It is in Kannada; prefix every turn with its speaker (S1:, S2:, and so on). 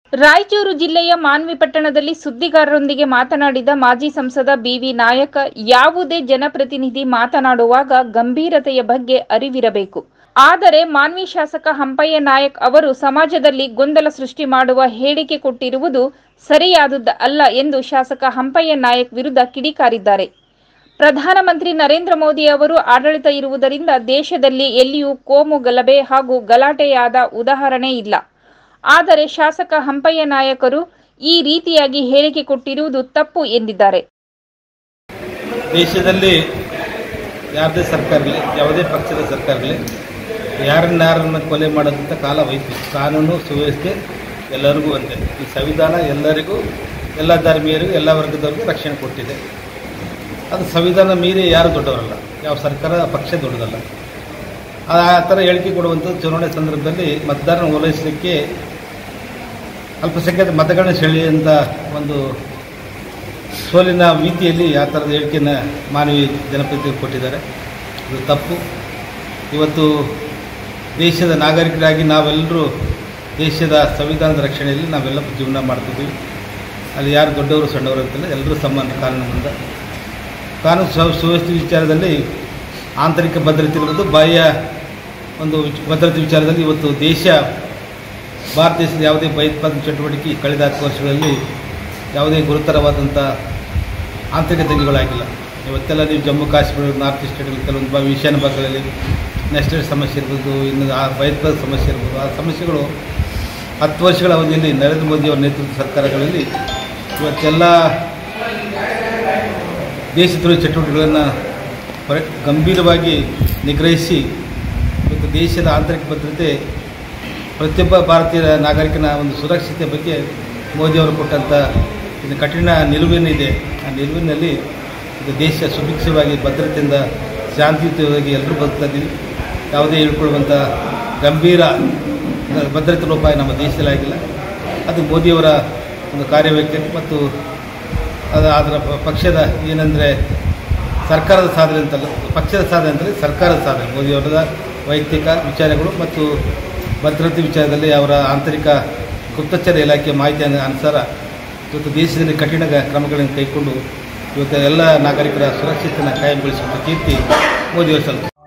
S1: ರಾಯಚೂರು ಜಿಲ್ಲೆಯ ಮಾನ್ವಿ ಪಟ್ಟಣದಲ್ಲಿ ಸುದ್ದಿಗಾರರೊಂದಿಗೆ ಮಾತನಾಡಿದ ಮಾಜಿ ಸಂಸದ ಬಿವಿ ನಾಯಕ, ಯಾವುದೇ ಜನಪ್ರತಿನಿಧಿ ಮಾತನಾಡುವಾಗ ಗಂಭೀರತೆಯ ಬಗ್ಗೆ ಅರಿವಿರಬೇಕು. ಆದರೆ ಮಾನ್ವಿ ಶಾಸಕ ಹಂಪಯ್ಯ ನಾಯಕ್ ಅವರು ಸಮಾಜದಲ್ಲಿ ಗೊಂದಲ ಸೃಷ್ಟಿ ಮಾಡುವ ಹೇಳಿಕೆ ಕೊಟ್ಟಿರುವುದು ಸರಿಯಾದದ್ದು ಅಲ್ಲ ಎಂದು ಶಾಸಕ ಹಂಪಯ್ಯ ನಾಯಕ್ ವಿರುದ್ಧ ಕಿಡಿಕಾರಿದ್ದಾರೆ. ಪ್ರಧಾನಮಂತ್ರಿ ನರೇಂದ್ರ ಮೋದಿ ಅವರು ಆಡಳಿತ ಇರುವುದರಿಂದ ದೇಶದಲ್ಲಿ ಎಲ್ಲಿಯೂ ಕೋಮು ಗಲಭೆ ಹಾಗೂ ಗಲಾಟೆಯಾದ ಉದಾಹರಣೆ ಇಲ್ಲ. ಆದರೆ ಶಾಸಕ ಹಂಪಯ್ಯ ನಾಯಕರು ಈ ರೀತಿಯಾಗಿ ಹೇಳಿಕೆ ಕೊಟ್ಟಿರುವುದು ತಪ್ಪು ಎಂದಿದ್ದಾರೆ.
S2: ದೇಶದಲ್ಲಿ ಯಾವುದೇ ಸರ್ಕಾರಗಳೇ, ಯಾವುದೇ ಪಕ್ಷದ ಸರ್ಕಾರಗಳೇ ಯಾರನ್ನ ಕೊಲೆ ಮಾಡೋದಂತ ಕಾಲ ಹೋಯ್ತು. ಕಾನೂನು ಸುವ್ಯವಸ್ಥೆ ಎಲ್ಲರಿಗೂ ಒಂದೇ. ಈ ಸಂವಿಧಾನ ಎಲ್ಲರಿಗೂ, ಎಲ್ಲ ಧರ್ಮೀಯರಿಗೂ, ಎಲ್ಲ ವರ್ಗದವರಿಗೂ ರಕ್ಷಣೆ ಕೊಟ್ಟಿದೆ. ಅದು ಸಂವಿಧಾನ ಮೀರಿ ಯಾರು ದೊಡ್ಡವರಲ್ಲ, ಯಾವ ಸರ್ಕಾರ ಪಕ್ಷ ದೊಡ್ಡದಲ್ಲ. ಆ ಥರ ಹೇಳಿಕೆ ಕೊಡುವಂಥದ್ದು ಚುನಾವಣೆ ಸಂದರ್ಭದಲ್ಲಿ ಮತದಾರನ ಓಲೈಸಲಿಕ್ಕೆ ಅಲ್ಪಸಂಖ್ಯಾತ ಮತಗಳನ್ನ ಸೆಳೆಯುವಂಥ ಒಂದು ಸೋಲಿನ ಮಿತಿಯಲ್ಲಿ ಆ ಥರದ ಹೇಳಿಕೆಯನ್ನು ಮಾನವೀಯ ಜನಪ್ರತಿನಿಧಿಗಳು ಕೊಟ್ಟಿದ್ದಾರೆ. ಇದು ತಪ್ಪು. ಇವತ್ತು ದೇಶದ ನಾಗರಿಕರಾಗಿ ನಾವೆಲ್ಲರೂ ದೇಶದ ಸಂವಿಧಾನದ ರಕ್ಷಣೆಯಲ್ಲಿ ನಾವೆಲ್ಲ ಜೀವನ ಮಾಡ್ತಿದ್ದೀವಿ. ಅಲ್ಲಿ ಯಾರು ದೊಡ್ಡವರು ಸಣ್ಣವರು ಅಂತಿಲ್ಲ, ಎಲ್ಲರೂ ಸಮಾನ ಕಾನೂನಿನಿಂದ. ಕಾನೂನು ಸುವ್ಯವಸ್ಥೆ ವಿಚಾರದಲ್ಲಿ ಆಂತರಿಕ ಭದ್ರತೆ ಇರೋದು, ಬಾಹ್ಯ ಒಂದು ಭದ್ರತೆ ವಿಚಾರದಲ್ಲಿ ಇವತ್ತು ಭಾರತ ದೇಶದ ಯಾವುದೇ ಭಯೋತ್ಪಾದನೆ ಚಟುವಟಿಕೆ ಕಳೆದ 10 ವರ್ಷಗಳಲ್ಲಿ ಯಾವುದೇ ಗುರುತರವಾದಂಥ ಆಂತರಿಕ ದಂಗೆಗಳಾಗಿಲ್ಲ. ಇವತ್ತೆಲ್ಲ ನೀವು ಜಮ್ಮು ಕಾಶ್ಮೀರ, ನಾರ್ತ್ ಈಸ್ಟ್ಗಳಲ್ಲಿ ಕೆಲವೊಂದು ಈಶಾನ್ಯ ಭಾಗಗಳಲ್ಲಿ ನ್ಯಾಷನಲ್ ಸಮಸ್ಯೆ ಇರ್ಬೋದು, ಇನ್ನು ಆ ಭಯೋತ್ಪಾದನೆ ಸಮಸ್ಯೆ ಇರ್ಬೋದು. ಆ ಸಮಸ್ಯೆಗಳು 10 ವರ್ಷಗಳ ಅವಧಿಯಲ್ಲಿ ನರೇಂದ್ರ ಮೋದಿಯವರ ನೇತೃತ್ವದ ಸರ್ಕಾರಗಳಲ್ಲಿ ಇವತ್ತೆಲ್ಲ ದೇಶದ್ರೋಹಿ ಚಟುವಟಿಕೆಗಳನ್ನು ಗಂಭೀರವಾಗಿ ನಿಗ್ರಹಿಸಿ ಇವತ್ತು ದೇಶದ ಆಂತರಿಕ ಭದ್ರತೆ, ಪ್ರತಿಯೊಬ್ಬ ಭಾರತೀಯ ನಾಗರಿಕನ ಒಂದು ಸುರಕ್ಷತೆ ಬಗ್ಗೆ ಮೋದಿಯವರು ಕೊಟ್ಟಂಥ ಇದು ಕಠಿಣ ನಿಲುವೇನಿದೆ. ಆ ನಿಲುವಿನಲ್ಲಿ ಇದು ದೇಶ ಸುಭಿಕ್ಷವಾಗಿ ಭದ್ರತೆಯಿಂದ ಶಾಂತಿಯುತವಾಗಿ ಎಲ್ಲರೂ ಬದುಕ್ತಾ ಇದ್ದೀವಿ. ಯಾವುದೇ ಹೇಳ್ಕೊಳ್ಳುವಂಥ ಗಂಭೀರ ಭದ್ರತೆ ಲೋಪ ನಮ್ಮ ದೇಶದಲ್ಲಿ ಆಗಿಲ್ಲ. ಅದು ಮೋದಿಯವರ ಒಂದು ಕಾರ್ಯವೈಖರಿ ಮತ್ತು ಅದರ ಪಕ್ಷದ ಏನಂದರೆ ಸರ್ಕಾರದ ಸಾಧನೆ ಅಂತಲ್ಲ, ಪಕ್ಷದ ಸಾಧನೆ ಅಂತಲೇ ಸರ್ಕಾರದ ಸಾಧನೆ. ಮೋದಿಯವರ ವೈಯಕ್ತಿಕ ವಿಚಾರಗಳು ಮತ್ತು ಭದ್ರತೆ ವಿಚಾರದಲ್ಲಿ ಅವರ ಆಂತರಿಕ ಗುಪ್ತಚರ ಇಲಾಖೆಯ ಮಾಹಿತಿ ಅನುಸಾರ ಇವತ್ತು ದೇಶದಲ್ಲಿ ಕಠಿಣ ಕ್ರಮಗಳನ್ನು ಕೈಗೊಂಡು ಇವತ್ತು ಎಲ್ಲ ನಾಗರಿಕರ ಸುರಕ್ಷತೆಯನ್ನು ಕಾಯಂಗೊಳಿಸುವಂಥ ಕೀರ್ತಿ ಮೋದಿಯವರು ಸಲ್ಲಿಸಿದ್ದಾರೆ.